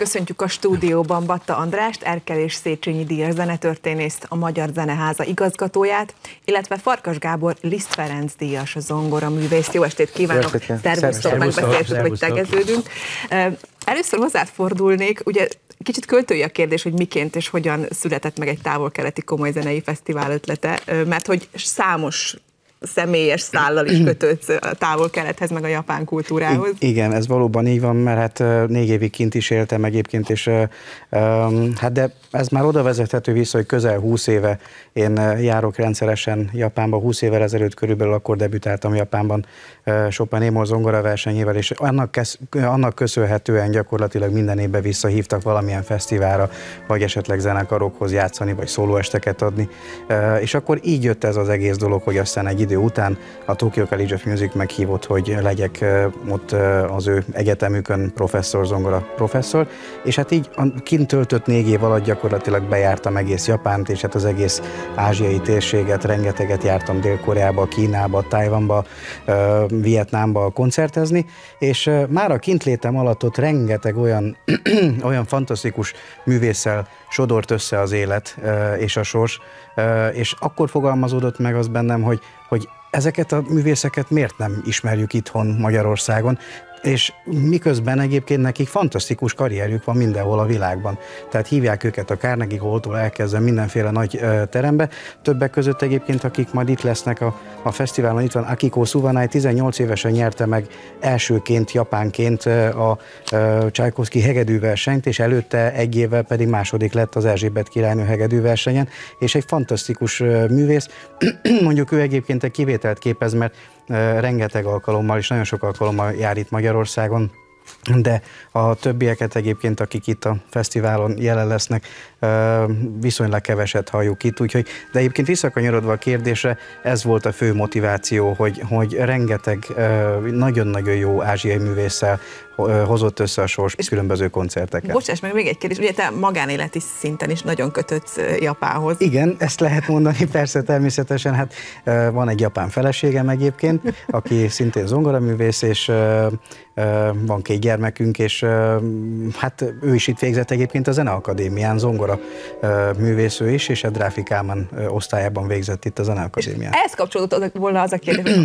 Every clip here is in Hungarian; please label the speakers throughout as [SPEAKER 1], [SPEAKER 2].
[SPEAKER 1] köszöntjük a stúdióban Batta Andrást, Erkel és Széchenyi díjas zenetörténészt, a Magyar Zeneháza igazgatóját, illetve Farkas Gábor Liszt Ferenc díjas zongoraművészt. Jó estét kívánok! Szervusztok, megbeszéltük, hogy tegeződünk. Először hozzád fordulnék, ugye kicsit költői a kérdés, hogy miként és hogyan született meg egy távol-keleti komoly zenei fesztivál ötlete, mert hogy számos személyes szállal is kötődsz a távol-kelethez, meg a japán kultúrához.
[SPEAKER 2] Igen, ez valóban így van, mert hát 4 évig kint is éltem egyébként, és hát de ez már oda vezethető vissza, hogy közel 20 éve én járok rendszeresen Japánba, 20 évvel ezelőtt körülbelül akkor debütáltam Japánban Chopin Émol zongoraversenyével, és annak köszönhetően gyakorlatilag minden évben visszahívtak valamilyen fesztiválra, vagy esetleg zenekarokhoz játszani, vagy szólóesteket adni. És akkor így jött ez az egész dolog, hogy aztán egy idő után a Tokyo College of Music meghívott, hogy legyek ott az ő egyetemükön zongora professzor, és hát így kint töltött 4 év alatt gyakorlatilag bejártam egész Japánt, és hát az egész ázsiai térséget, rengeteget jártam Dél-Koreába, Kínába, Tajvanba, Vietnámba koncertezni, és már a kintlétem alatt ott rengeteg olyan fantasztikus művésszel sodort össze az élet és a sors, és akkor fogalmazódott meg az bennem, hogy ezeket a művészeket miért nem ismerjük itthon Magyarországon, és miközben egyébként nekik fantasztikus karrierjük van mindenhol a világban. Tehát hívják őket a Carnegie Hall-tól elkezdve mindenféle nagy terembe. Többek között egyébként, akik majd itt lesznek a fesztiválon, itt van Akiko Suvanai, 18 évesen nyerte meg elsőként, japánként a Csajkovszky hegedűversenyt, és előtte 1 évvel pedig második lett az Erzsébet királynő hegedűversenyen, és egy fantasztikus művész. Mondjuk ő egyébként egy kivételt képez, mert rengeteg alkalommal és nagyon sok alkalommal jár itt Magyarországon, de a többieket egyébként, akik itt a fesztiválon jelen lesznek, viszonylag keveset halljuk itt, úgyhogy, de egyébként visszakanyarodva a kérdésre, ez volt a fő motiváció, hogy rengeteg nagyon-nagyon jó ázsiai művésszel hozott össze a sors különböző koncerteket.
[SPEAKER 1] Bocsáss meg, még egy kérdés, ugye te magánéleti szinten is nagyon kötődsz Japánhoz.
[SPEAKER 2] Igen, ezt lehet mondani, persze, természetesen, hát van egy japán feleségem egyébként, aki szintén zongoraművész, és van 2 gyermekünk, és hát ő is itt végzett egyébként a Zeneakadémián, zongora művész ő is, és a Dráfi Kálmán osztályában végzett itt a Zeneakadémián.
[SPEAKER 1] Ehhez kapcsolódott volna az a kérdés,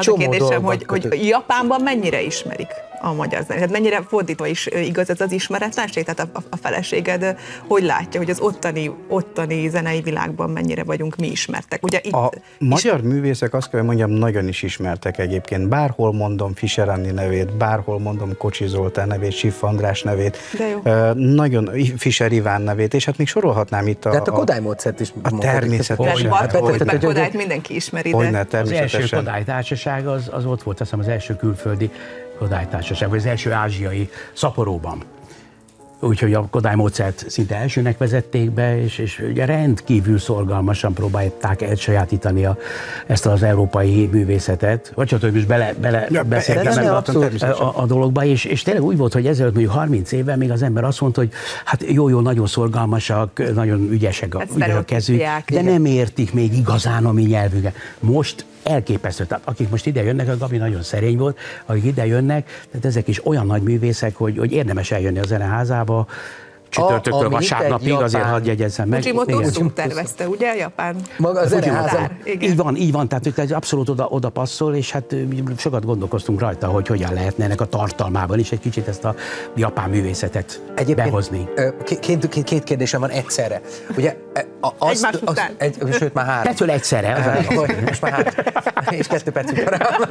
[SPEAKER 1] hogy Japánban mennyire ismerik a magyar zenét? Tehát mennyire fordítva is igaz ez az ismeretlenség? Tehát a feleséged hogy látja, hogy az ottani zenei világban mennyire vagyunk mi ismertek? Ugye itt
[SPEAKER 2] a magyar művészek, azt kell, hogy mondjam, nagyon is ismertek egyébként. Bárhol mondom Fischer Anni nevét, bárhol mondom Kocsi Zoltán nevét, Schiff András nevét, nagyon Fischer Iván nevét, és hát még sorolhatnám itt
[SPEAKER 3] a Kodály Mozart is.
[SPEAKER 2] Természetesen.
[SPEAKER 1] Bartókot meg Kodályt mindenki ismeri.
[SPEAKER 4] Az első Kodály társaság az ott volt, azt hiszem, az első külföldi Kodály társaság, vagy az első ázsiai Szaporóban. Úgyhogy a Kodály Mozart szinte elsőnek vezették be, és ugye rendkívül szorgalmasan próbálták elsajátítani ezt az európai művészetet. Vagy csak, hogy most beleszéltem a dologba, és tényleg úgy volt, hogy ezelőtt mondjuk 30 éve még az ember azt mondta, hogy hát jó, nagyon szorgalmasak, nagyon ügyesek a kezük, de nem értik még igazán a mi nyelvüket. Most elképesztő. Tehát akik most ide jönnek, a Gabi nagyon szerény volt, akik ide jönnek, tehát ezek is olyan nagy művészek, hogy érdemes eljönni a Zeneházába, csütörtöktől vasárnapig, azért hadd jegyezzem meg.
[SPEAKER 1] Fujimoto Uzu tervezte, ugye, a Japán?
[SPEAKER 3] Maga a Zeneháza.
[SPEAKER 4] Így van, tehát ez abszolút oda passzol, és hát sokat gondolkoztunk rajta, hogy hogyan lehetne ennek a tartalmában is egy kicsit ezt a japán művészetet behozni.
[SPEAKER 3] Két kérdésem van egyszerre. Ugye,
[SPEAKER 1] egymás után.
[SPEAKER 3] Sőt, már 3.
[SPEAKER 4] Kettől egyszerre.
[SPEAKER 3] Most már 3. És 2 percig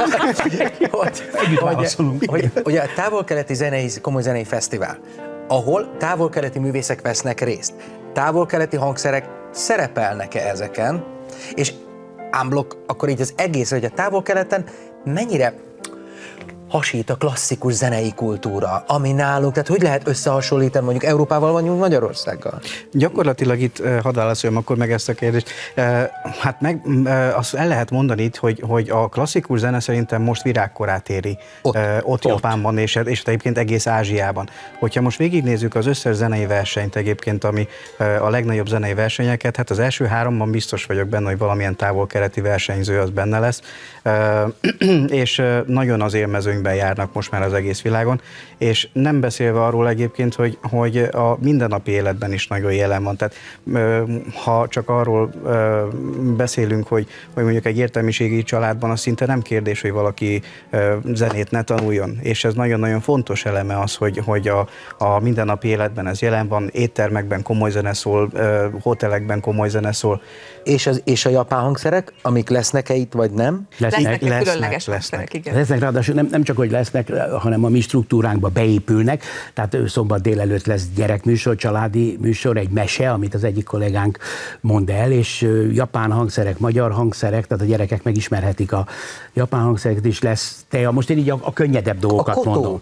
[SPEAKER 3] Ugye a távol-keleti komoly zenei fesztivál, ahol távol-keleti művészek vesznek részt. Távol-keleti hangszerek szerepelnek-e ezeken? És unblock, akkor így az egész, hogy a távol-keleten mennyire hasít a klasszikus zenei kultúra, ami nálunk, tehát hogy lehet összehasonlítani mondjuk Európával vagy Magyarországgal?
[SPEAKER 2] Gyakorlatilag itt hadd válaszoljam akkor meg ezt a kérdést. Hát azt el lehet mondani itt, hogy a klasszikus zene szerintem most virágkorát éri ott Japánban, és egyébként egész Ázsiában. Hogyha most végignézzük az összes zenei versenyt egyébként, ami a legnagyobb zenei versenyeket, hát az első 3-ban biztos vagyok benne, hogy valamilyen távol-keleti versenyző az benne lesz, és nagyon az élmezőn versenyben járnak most már az egész világon, és nem beszélve arról egyébként, hogy a mindennapi életben is nagyon jelen van. Tehát ha csak arról beszélünk, hogy mondjuk egy értelmiségi családban az szinte nem kérdés, hogy valaki zenét ne tanuljon, és ez nagyon-nagyon fontos eleme az, hogy a mindennapi életben ez jelen van, éttermekben komoly zene szól, hotelekben komoly zene szól.
[SPEAKER 3] És a japán hangszerek, amik lesznek-e itt, vagy nem?
[SPEAKER 1] Lesznek különleges hangszerek, igen.
[SPEAKER 4] Lesznek, ráadásul nem csak, hogy lesznek, hanem a mi struktúránkba beépülnek, tehát szombat délelőtt lesz gyerekműsor, családi műsor, egy mese, amit az egyik kollégánk mond el, és japán hangszerek, magyar hangszerek, tehát a gyerekek megismerhetik a japán hangszereket is lesz. Most én így a könnyedebb dolgokat mondom.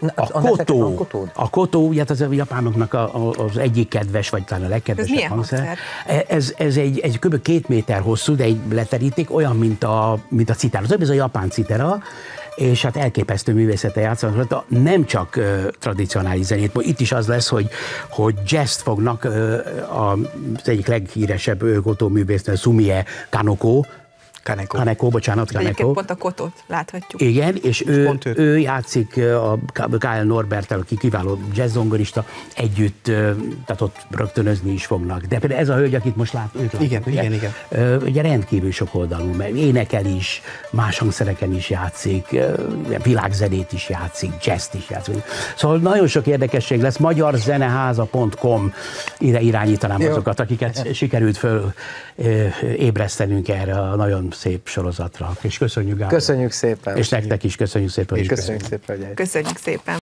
[SPEAKER 4] A kotó, ugye az a japánoknak az egyik kedves, vagy talán a legkedvesebb hangszer. Ez egy kb. 2 méter hosszú, de egy leteríték, olyan, mint a citera. Ez a japán citera, és hát elképesztő művészete játszanak. Nem csak tradicionális zenét, itt is az lesz, hogy jazzt fognak az egyik leghíresebb kotó művésznő, Sumie Kaneko, bocsánat, Kaneko.
[SPEAKER 1] Egyébként pont a kotót láthatjuk.
[SPEAKER 4] Igen, és ő játszik a Kyle Norberttel, aki kiváló jazzzongorista, együtt, tehát ott rögtönözni is fognak. De például ez a hölgy, akit most látjuk,
[SPEAKER 2] igen.
[SPEAKER 4] Ugye rendkívül sokoldalú, mert énekel is, más hangszereken is játszik, világzenét is játszik, jazzt is játszik. Szóval nagyon sok érdekesség lesz, magyarzeneháza.com, ide irányítanám azokat, akiket sikerült föl ébresztenünk erre a nagyon szép sorozatra. És köszönjük, Gábor.
[SPEAKER 3] Köszönjük szépen.
[SPEAKER 4] És nektek is köszönjük szépen.
[SPEAKER 3] Köszönjük szépen, hogy
[SPEAKER 1] Köszönjük szépen.